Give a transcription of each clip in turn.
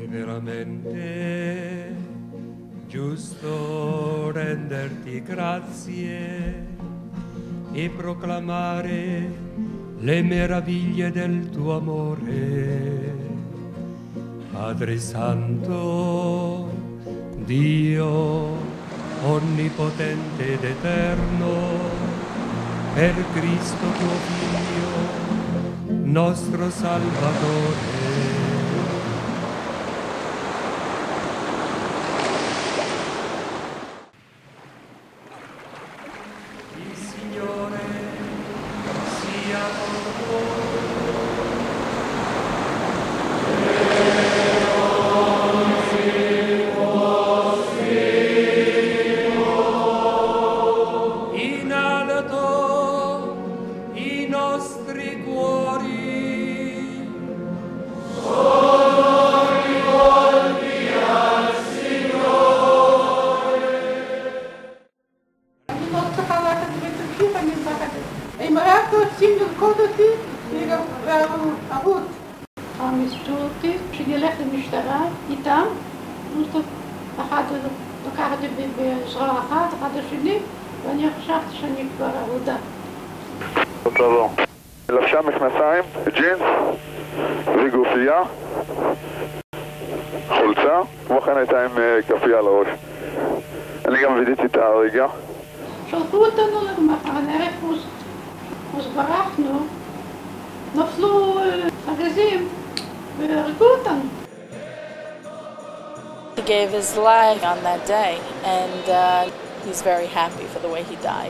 veramente giusto renderti grazie e proclamare le meraviglie del tuo amore. Padre Santo, Dio onnipotente ed eterno, per Cristo tuo Figlio, nostro Salvatore. Il Signore sia con voi. In alto i nostri cuori. Sono rivolti al Signore. המסתורתי שילך למשטרה איתם, אחד לקח את זה בעזרה אחת, אחד השני, ואני חשבתי שאני כבר עבודה. תבוא. לבשה מכנסיים, ג'ינס וגופייה, חולצה, כמו כן הייתה עם כפייה על הראש. אני גם וידאתי את ההריגה. שלחו אותנו למחנה ריכוז, אז ברחנו, נפלו ארגזים והרגו אותנו. He gave his life on that day, and he's very happy for the way he died.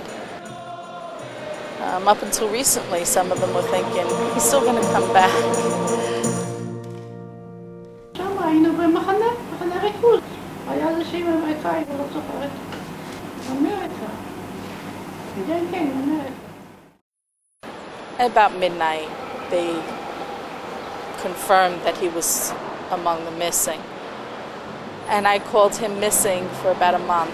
Up until recently, some of them were thinking, he's still going to come back. שם היינו במחנה ריכוז. היה איזושהי אמריקאי, לא זוכרת. אמריקה. כן, אמריקה. At about midnight, they confirmed that he was among the missing. And I called him missing for about a month.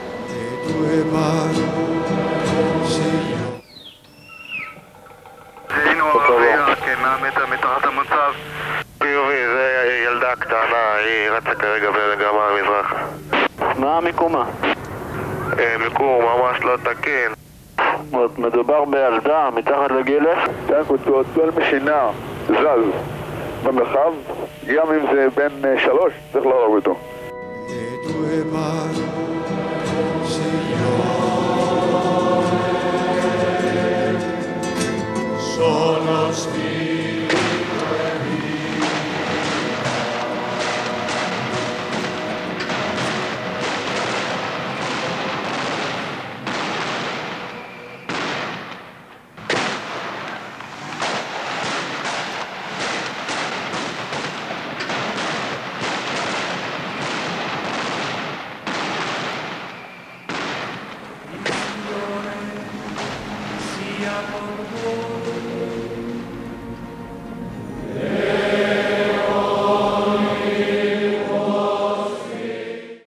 היינו ערבייה, כן, מתחת המצב. חיובי, זה ילדה קטנה, היא רצה כרגע בגמר המזרח. מה מיקומה? מיקום ממש לא תקין. מדובר בילדה מתחת לגיל 10? כל משינה זז במרחב, גם אם זה בן 3, צריך להרוג אותו. Sia con voi.